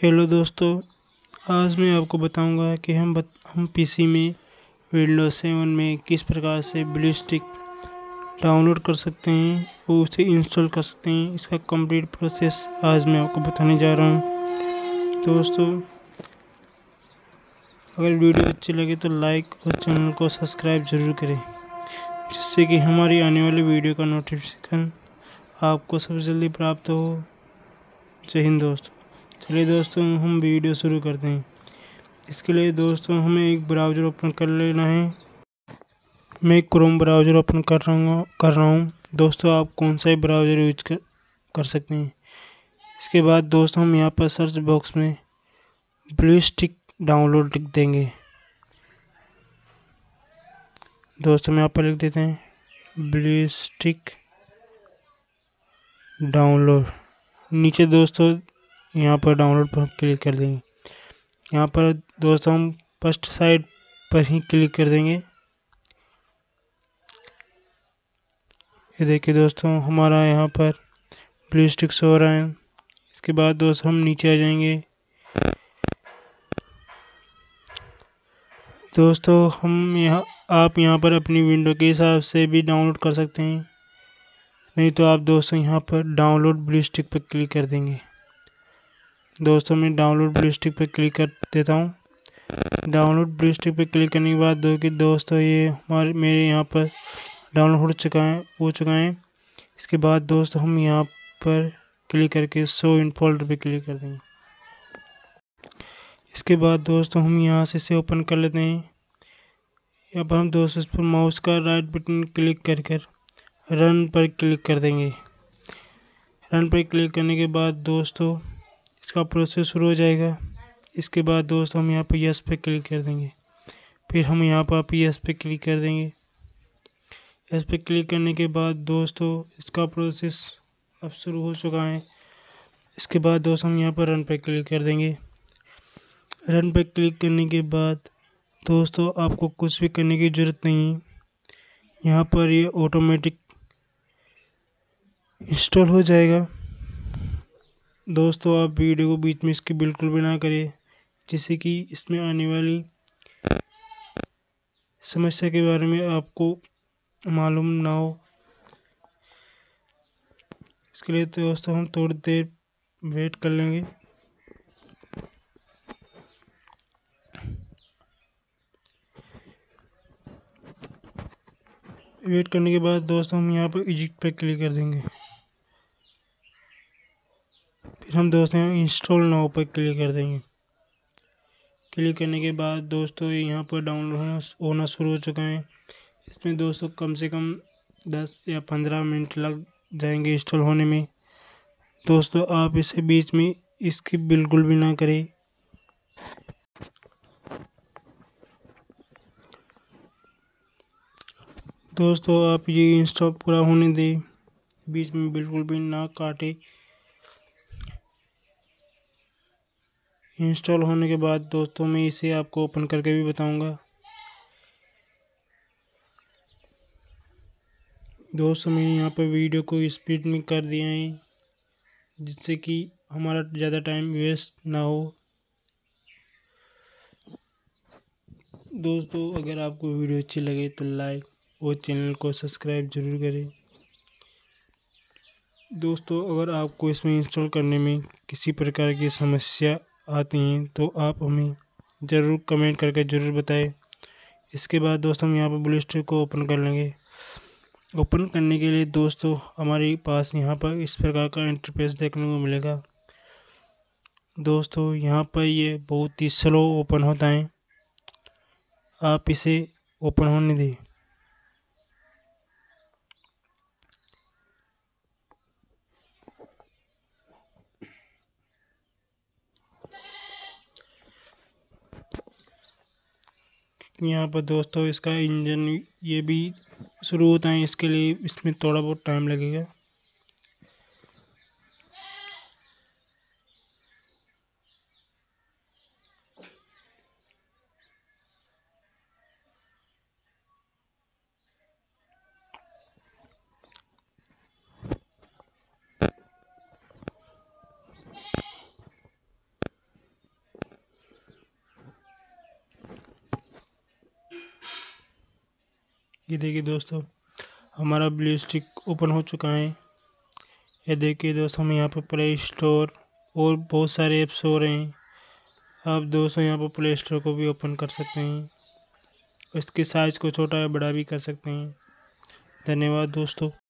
Hello दोस्तों, आज मैं आपको बताऊंगा कि हम पीसी में विंडोज 7 में किस प्रकार से ब्लूस्टिक डाउनलोड कर सकते हैं और उसे इंस्टॉल कर सकते हैं। इसका कंप्लीट प्रोसेस आज मैं आपको बताने जा रहा हूं। दोस्तों, अगर वीडियो अच्छी लगे तो लाइक और चैनल को सब्सक्राइब ज़रूर करें, जिससे कि हमारी आने वाली वीडियो का नोटिफिकेशन आपको सबसे जल्दी प्राप्त हो। जय हिंद दोस्तों। चलिए दोस्तों, हम वीडियो शुरू करते हैं। इसके लिए दोस्तों हमें एक ब्राउज़र ओपन कर लेना है। मैं क्रोम ब्राउज़र ओपन कर रहा हूँ। दोस्तों, आप कौन सा ब्राउज़र यूज कर सकते हैं। इसके बाद दोस्तों हम यहाँ पर सर्च बॉक्स में ब्लूस्टिक डाउनलोड लिख देंगे। दोस्तों हम यहाँ पर लिख देते हैं ब्लूस्टिक डाउनलोड। नीचे दोस्तों यहाँ पर डाउनलोड पर क्लिक कर देंगे। यहाँ पर दोस्तों हम फर्स्ट साइड पर ही क्लिक कर देंगे। ये देखिए दोस्तों, हमारा यहाँ पर ब्लूस्टिक शो हो रहा है। इसके बाद दोस्तों हम नीचे आ जाएंगे। दोस्तों आप यहाँ पर अपनी विंडो के हिसाब से भी डाउनलोड कर सकते हैं, नहीं तो आप दोस्तों यहाँ पर डाउनलोड ब्लूस्टिक पर क्लिक कर देंगे। दोस्तों मैं डाउनलोड ब्लूस्टिक पर क्लिक कर देता हूँ। डाउनलोड ब्लूस्टिक पर क्लिक करने के बाद दोस्तों ये मेरे यहाँ पर डाउनलोड हो चुका है। इसके बाद दोस्तों हम यहाँ पर क्लिक करके शो इन फोल्डर पे क्लिक कर देंगे। इसके बाद दोस्तों हम यहाँ से इसे ओपन कर लेते हैं। अब हम दोस्तों इस पर माउस का राइट बटन क्लिक कर रन पर क्लिक कर देंगे। रन पर क्लिक करने के बाद दोस्तों इसका प्रोसेस शुरू हो जाएगा। इसके बाद दोस्तों हम यहाँ पर यस पे क्लिक कर देंगे। फिर हम यहाँ पर यस पे क्लिक कर देंगे। यस पे क्लिक करने के बाद दोस्तों इसका प्रोसेस अब शुरू हो चुका है। इसके बाद दोस्तों हम यहाँ पर रन पे क्लिक कर देंगे। रन पे क्लिक करने के बाद दोस्तों आपको कुछ भी करने की ज़रूरत नहीं है। यहाँ पर ये ऑटोमेटिक इंस्टॉल हो जाएगा। दोस्तों आप वीडियो को बीच में इसके बिल्कुल भी ना करें, जिससे कि इसमें आने वाली समस्या के बारे में आपको मालूम ना हो। इसके लिए तो दोस्तों हम थोड़ी देर वेट कर लेंगे। वेट करने के बाद दोस्तों हम यहाँ पर एडिट पर क्लिक कर देंगे। फिर हम दोस्तों यहाँ इंस्टॉल नाउ पर क्लिक कर देंगे। क्लिक करने के बाद दोस्तों यहाँ पर डाउनलोड होना शुरू हो चुका है। इसमें दोस्तों कम से कम 10 या 15 मिनट लग जाएंगे इंस्टॉल होने में। दोस्तों आप इसे बीच में इसकी बिल्कुल भी ना करें। दोस्तों आप ये इंस्टॉल पूरा होने दें, बीच में बिल्कुल भी ना काटे। इंस्टॉल होने के बाद दोस्तों मैं इसे आपको ओपन करके भी बताऊंगा। दोस्तों मैंने यहाँ पर वीडियो को स्पीड में कर दिया है, जिससे कि हमारा ज़्यादा टाइम वेस्ट ना हो। दोस्तों अगर आपको वीडियो अच्छी लगे तो लाइक और चैनल को सब्सक्राइब ज़रूर करें। दोस्तों अगर आपको इसमें इंस्टॉल करने में किसी प्रकार की समस्या आती हैं तो आप हमें ज़रूर कमेंट करके ज़रूर बताएं। इसके बाद दोस्तों हम यहाँ पर ब्लूस्टिक को ओपन कर लेंगे। ओपन करने के लिए दोस्तों हमारे पास यहाँ पर इस प्रकार का इंटरफेस देखने को मिलेगा। दोस्तों यहाँ पर ये बहुत ही स्लो ओपन होता है, आप इसे ओपन होने दें। यहाँ पर दोस्तों इसका इंजन ये भी शुरू होता है, इसके लिए इसमें थोड़ा बहुत टाइम लगेगा। ये देखिए दोस्तों, हमारा ब्लू स्टिक ओपन हो चुका है। ये देखिए दोस्तों, हम यहाँ पर प्ले स्टोर और बहुत सारे ऐप्स हो रहे हैं। आप दोस्तों यहाँ पर प्ले स्टोर को भी ओपन कर सकते हैं। इसकी साइज़ को छोटा या बड़ा भी कर सकते हैं। धन्यवाद दोस्तों।